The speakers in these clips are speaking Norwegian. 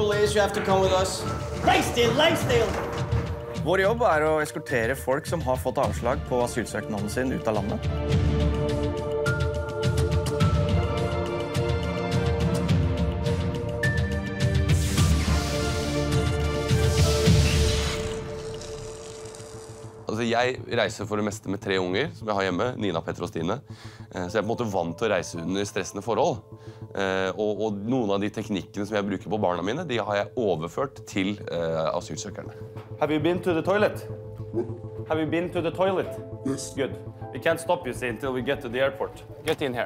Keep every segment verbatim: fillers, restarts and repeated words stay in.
police, you have to come with us. Lifestyle, lifestyle! Vår jobb er å eskortere folk som har fått avslag på asylsøknaden sin ut av landet. Altså, jeg reiser for det meste med tre unger som jeg har hjemme, Nina, Petter og Stine. Så jeg er på en måte vant til å reise under stressende forhold. Og, og noen av de teknikkene som jeg bruker på barna mine, de har jeg overført til uh, asylsøkerne. Have you been to the toilet? Have you been to the toilet? Yes. Good. We can't stop you, see, until we get to the airport. Get in here.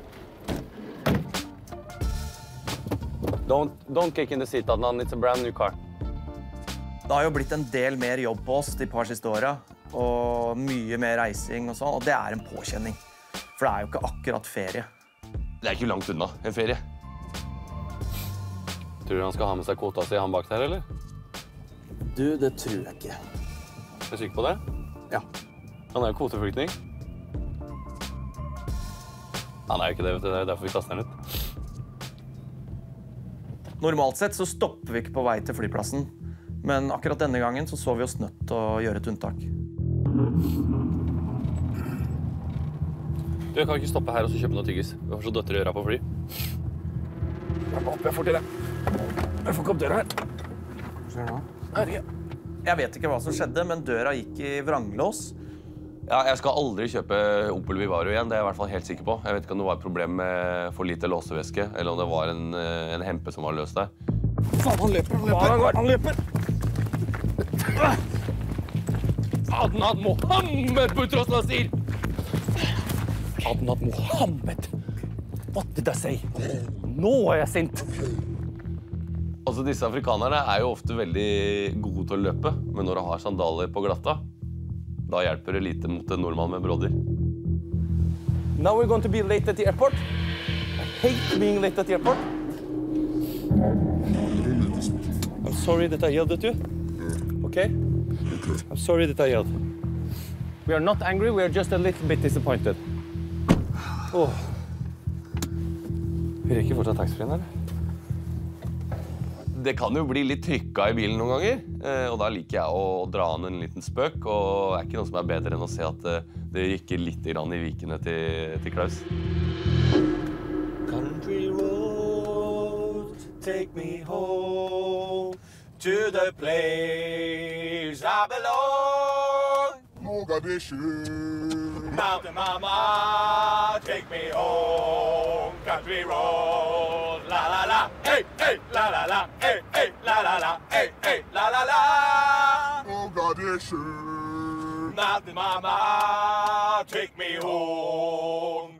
Don't, don't kick in the seat, Adnan. It's a brand new car. Det har jo blitt en del mer jobb på oss de par siste åra, og mye mer reising og sånn, og det er en påkjenning. For det er jo ikke akkurat ferie. Det er ikke langt unna en ferie. Tror du han skal ha med seg kvota si, han bak der, eller? Du, det tror jeg ikke. Er du sikker på det? Ja. Han er jo kvoteflyktning. Han er jo ikke det, vet du. Det er derfor vi kaster han ut. Normalt sett så stopper vi ikke på vei til flyplassen. Men akkurat denne gangen så, så vi oss nødt til å gjøre et unntak. Du, jeg kan ikke stoppe her og så kjøpe noe tyggis. Vi har så døtter å gjøre på fly. Jeg må opp, jeg får til det. Jeg får ikke opp døra her. Hva skjer nå? Herre. Jeg vet ikke hva som skjedde, men døra gikk i vranglås. Ja, jeg skal aldri kjøpe Opel Vivaro igjen, det er jeg i hvert fall helt sikker på. Jeg vet ikke om det var et problem med for lite låsevæske, eller om det var en, en hempe som var løst der. Faen, han løper, han løper! Han løper! Adnan Mohammed, Butros Nasir! Adnan Mohammed! What did I say? Nå er jeg sint! Altså, disse afrikanerne er jo ofte veldig gode til å løpe, men når de har sandaler på glatta, da hjelper det lite mot en nordmann med brodder. Now we're going to be late at the airport. I hate being late at the airport. I'm sorry that I yelled at you. Okay? I'm sorry that I yelled. We are not angry, we are just a little bit disappointed. Oh. Vi rekker fortsatt taxfree-en, eller? Det kan jo bli litt trykka i bilen noen ganger, og da liker jeg å dra an en liten spøk, og det er ikke noe som er bedre enn å se at det rykker litt i vikene til, til Klaus. Country roads, take me home to the place I belong. Mogadishu. Mountain mama, take me home. Country road, la la la, hey hey, la la la, hey hey, la la la, hey hey, la la la. Mogadishu. Mountain mama, take me home.